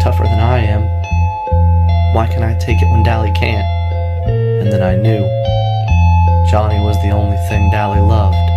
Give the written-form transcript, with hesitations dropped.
tougher than I am. Why can I take it when Dally can't? And then I knew Johnny was the only thing Dally loved.